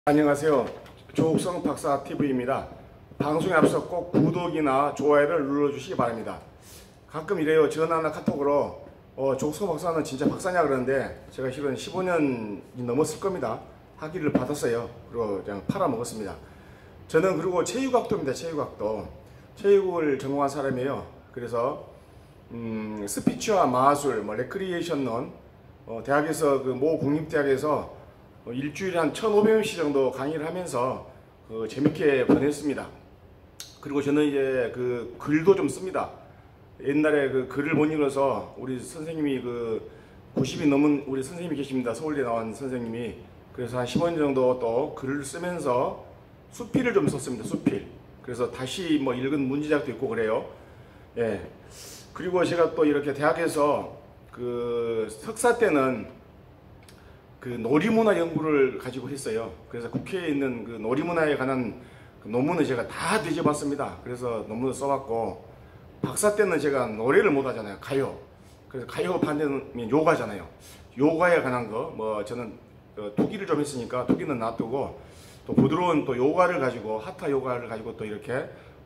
안녕하세요. 조옥성 박사 TV입니다. 방송에 앞서 꼭 구독이나 좋아요를 눌러주시기 바랍니다. 가끔 이래요. 전화나 카톡으로 조옥성 박사는 진짜 박사냐 그러는데 제가 실은 15년이 넘었을 겁니다. 학위를 받았어요. 그리고 그냥 팔아먹었습니다. 저는 그리고 체육학도입니다. 체육을 전공한 사람이에요. 그래서 스피치와 마술, 레크리에이션론, 대학에서 그 모 국립대학에서 일주일에 한 1,500명씩 정도 강의를 하면서 재밌게 보냈습니다. 그리고 저는 이제 그 글도 좀 씁니다. 옛날에 그 글을 못 읽어서 우리 선생님이 90이 넘은 우리 선생님이 계십니다. 서울대 나온 선생님이. 그래서 한 15년 정도 또 글을 쓰면서 수필을 좀 썼습니다. 수필. 그래서 다시 읽은 문지작도 있고 그래요. 예. 그리고 제가 또 이렇게 대학에서 그 석사 때는 그 놀이문화 연구를 가지고 했어요. 그래서 국회에 있는 그 놀이문화에 관한 그 논문을 제가 다 뒤져봤습니다. 그래서 논문을 써봤고, 박사 때는 제가 노래를 못 하잖아요. 가요. 그래서 가요 반대면 요가잖아요. 요가에 관한 거, 저는 투기를 좀 했으니까 투기는 놔두고, 또 부드러운 또 요가를 가지고, 하타 요가를 가지고 또 이렇게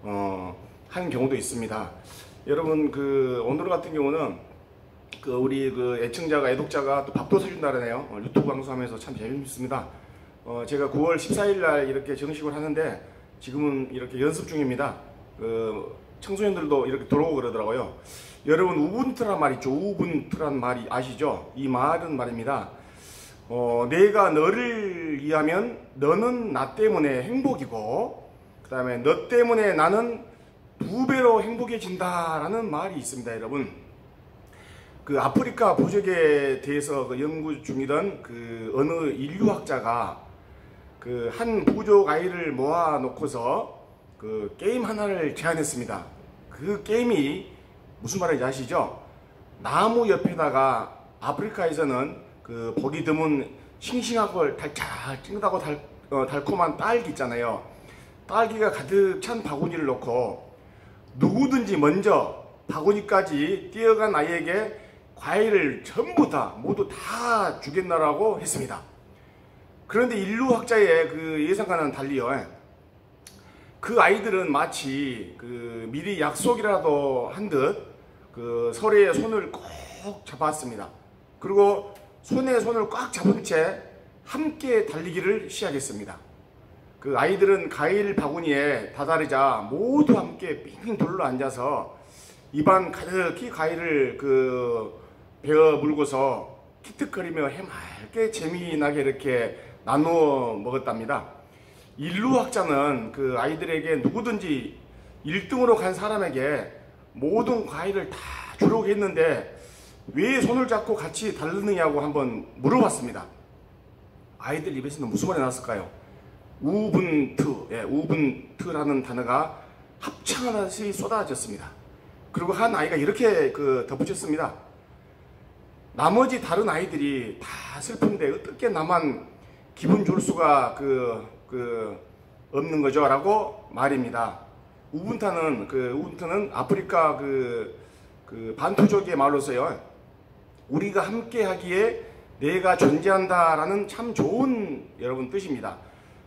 한 경우도 있습니다. 여러분 오늘 같은 경우는 우리 애청자가, 애독자가 또 밥도 사준다 그러네요. 유튜브 방송하면서 참 재밌습니다. 제가 9월 14일 날 이렇게 정식을 하는데 지금은 이렇게 연습 중입니다. 청소년들도 이렇게 들어오고 그러더라고요. 여러분, 우분투란 말 있죠. 우분투란 말이 아시죠? 이 말은 말입니다. 내가 너를 위하면 너는 나 때문에 행복이고, 그 다음에 너 때문에 나는 2배로 행복해진다라는 말이 있습니다, 여러분. 아프리카 부족에 대해서 연구 중이던 어느 인류학자가 한 부족 아이를 모아놓고서 게임 하나를 제안했습니다. 그 게임이 무슨 말인지 아시죠? 나무 옆에다가 아프리카에서는 보기 드문 싱싱하고 찡하고 달콤한 딸기 있잖아요. 딸기가 가득 찬 바구니를 놓고 누구든지 먼저 바구니까지 뛰어간 아이에게 과일을 전부 모두 다 주겠나라고 했습니다. 그런데 인류학자의 예상과는 달리요, 그 아이들은 마치 미리 약속이라도 한 듯 서로의 손을 꼭 잡았습니다. 그리고 손에 손을 꽉 잡은 채 함께 달리기를 시작했습니다. 아이들은 과일 바구니에 다다르자 모두 함께 빙빙 둘러 앉아서 입안 가득히 과일을 베어 물고서 틱틱거리며 해맑게 재미나게 이렇게 나누어 먹었답니다. 인류학자는 아이들에게 누구든지 1등으로 간 사람에게 모든 과일을 다 주려고 했는데 왜 손을 잡고 같이 다르느냐고 한번 물어봤습니다. 아이들 입에서는 무슨 말이 나왔을까요? 우분투, 우분투라는 단어가 합창하듯이 쏟아졌습니다. 그리고 한 아이가 이렇게 덧붙였습니다. 나머지 다른 아이들이 다 슬픈데 어떻게 나만 기분 좋을 수가 없는 거죠? 라고 말입니다. 우분투는 아프리카 반투족의 말로서요, 우리가 함께 하기에 내가 존재한다라는 참 좋은 여러분 뜻입니다.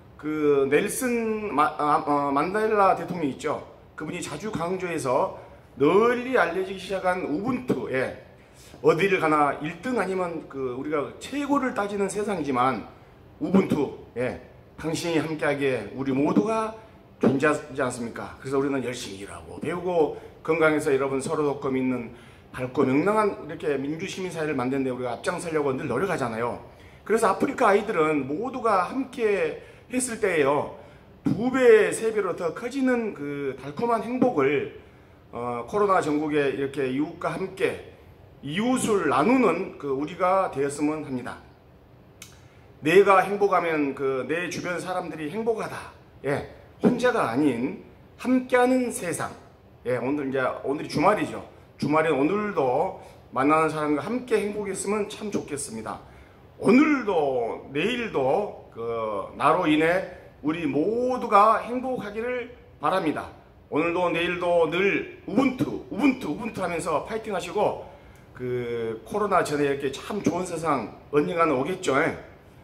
넬슨 만델라 대통령 있죠? 그분이 자주 강조해서 널리 알려지기 시작한 우분투, 어디를 가나 1등 아니면 우리가 최고를 따지는 세상이지만 우분투, 당신이 함께하기에 우리 모두가 존재하지 않습니까? 그래서 우리는 열심히 일하고 배우고 건강해서 여러분 서로 돕고 믿는 밝고 명랑한 이렇게 민주시민사회를 만드는 데 우리가 앞장서려고 늘 노력하잖아요. 그래서 아프리카 아이들은 모두가 함께 했을 때에요, 2배, 3배로 더 커지는 달콤한 행복을 코로나 전국에 이렇게 이웃과 함께 이웃을 나누는 우리가 되었으면 합니다. 내가 행복하면 내 주변 사람들이 행복하다. 혼자가 아닌 함께하는 세상. 오늘이 주말이죠. 주말에 오늘도 만나는 사람과 함께 행복했으면 참 좋겠습니다. 오늘도 내일도 나로 인해 우리 모두가 행복하기를 바랍니다. 오늘도 내일도 늘 우분투 하면서 파이팅 하시고 코로나 전에 이렇게 참 좋은 세상 언젠가는 오겠죠.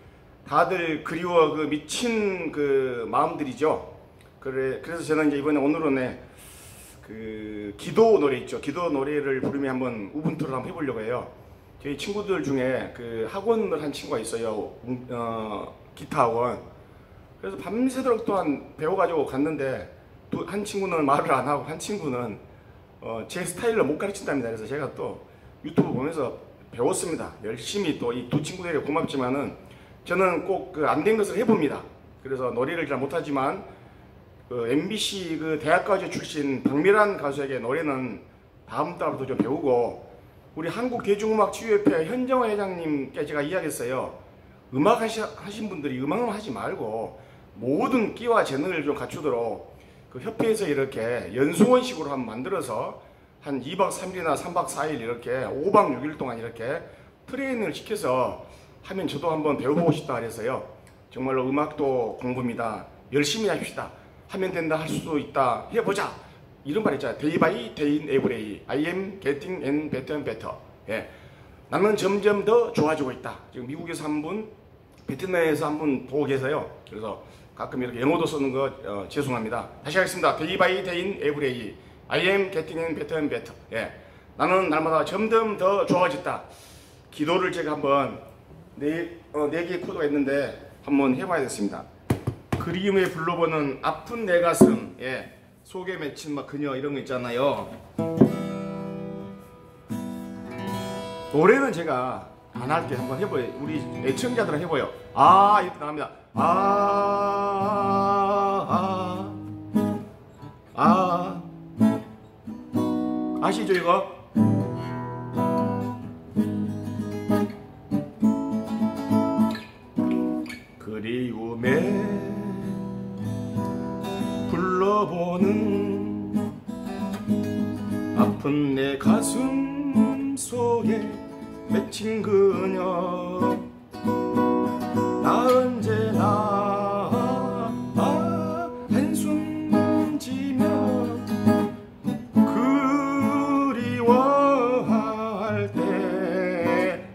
다들 그리워 그 미친 그 마음들이죠. 그래서 저는 이제 이번에 오늘은 그 기도 노래 있죠. 기도 노래를 부르며 한번 우분투를 한번 해보려고 해요. 저희 친구들 중에 그 학원을 한 친구가 있어요. 기타 학원. 그래서 밤새도록 또한 배워가지고 갔는데 한 친구는 말을 안 하고 한 친구는 제 스타일로 못 가르친답니다. 그래서 제가 또 유튜브 보면서 배웠습니다. 열심히 또 이 두 친구들에게 고맙지만은 저는 꼭 그 안 된 것을 해봅니다. 그래서 노래를 잘 못하지만 그 MBC 그 대학가요제 출신 박미란 가수에게 노래는 다음 달부터 좀 배우고, 우리 한국대중음악치유협회 현정화 회장님께 제가 이야기했어요. 음악 하신 분들이 음악만 하지 말고 모든 끼와 재능을 좀 갖추도록 그 협회에서 이렇게 연수원식으로 한번 만들어서 한 2박 3일이나 3박 4일 이렇게 5박 6일 동안 이렇게 트레이닝을 시켜서 하면 저도 한번 배워보고 싶다 그래서요. 정말로 음악도 공부입니다. 열심히 합시다. 하면 된다, 할 수도 있다, 해보자. 이런 말 있잖아요. Day by day in every day. I am getting and better and better. 예. 나는 점점 더 좋아지고 있다. 지금 미국에서 한 분, 베트남에서 한 분 보고 계세요. 그래서 가끔 이렇게 영어도 쓰는 거 죄송합니다. 다시 하겠습니다. Day by day in every day. I am getting and better and better. 예. 나는 날마다 점점 더 좋아졌다. 기도를 제가 한번 네 개의 코드가 있는데 한번 해봐야겠습니다. 그리움에 불러보는 아픈 내 가슴, 예, 속에 맺힌 막 그녀 이런 거 있잖아요. 노래는 제가 안 할게. 한번 해봐요. 우리 애청자들은 해봐요. 아, 이렇게 나갑니다. 아시죠 이거? 그리움에 불러보는 아픈 내 가슴 속에 맺힌 그녀, 나 언제나 한숨 지며 그리워할 때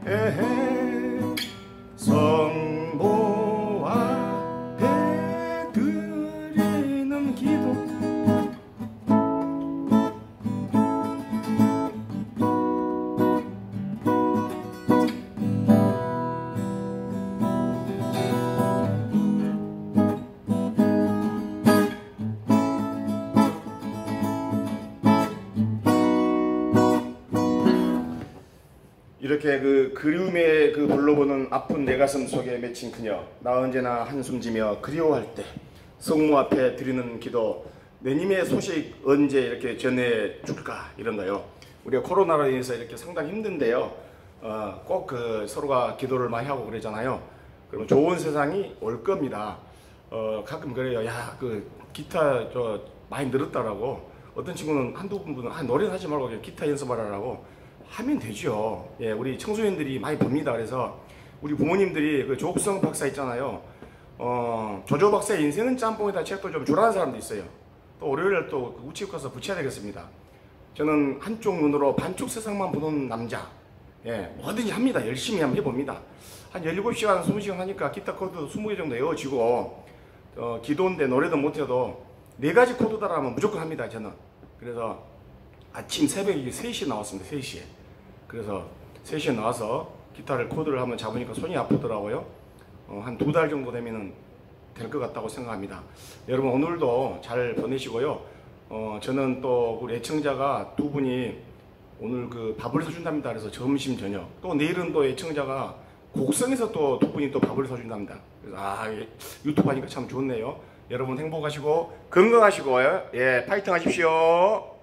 성모 앞에 드리는 기도. 이렇게 그 그리움에 그 불러보는 아픈 내 가슴 속에 맺힌 그녀, 나 언제나 한숨지며 그리워할 때 성모 앞에 드리는 기도. 내님의 소식 언제 이렇게 전해줄까, 이런 거요. 우리가 코로나로 인해서 이렇게 상당히 힘든데요. 꼭 그 서로가 기도를 많이 하고 그러잖아요. 그러면 좋은 세상이 올 겁니다. 가끔 그래요. 야, 그 기타 저 많이 늘었다라고. 어떤 친구는 한두 분은 노래는 하지 말고 그냥 기타 연습하라고 하면 되죠. 예, 우리 청소년들이 많이 봅니다. 그래서 우리 부모님들이 그 조옥성 박사 있잖아요. 조조 박사의 인생은 짬뽕이다 책도 좀 주라는 사람도 있어요. 또 월요일에 또 우체국 가서 붙여야 되겠습니다. 저는 한쪽 눈으로 반쪽 세상만 보는 남자. 예, 뭐든지 합니다. 열심히 한번 해봅니다. 한 17시간, 20시간 하니까 기타 코드 20개 정도 외워지고, 기도인데 노래도 못해도 4가지 코드다라면 무조건 합니다. 저는. 그래서 아침 새벽에 3시에 나왔습니다. 3시에. 그래서 3시에 나와서 기타를 코드를 한번 잡으니까 손이 아프더라고요. 한 2달 정도 되면은 될 것 같다고 생각합니다. 여러분 오늘도 잘 보내시고요. 저는 또 우리 애청자가 2분이 오늘 그 밥을 사준답니다. 그래서 점심 저녁. 또 내일은 또 애청자가 곡성에서 또 2분이 또 밥을 사준답니다. 그래서 유튜브 하니까 참 좋네요. 여러분 행복하시고 건강하시고, 예, 파이팅 하십시오.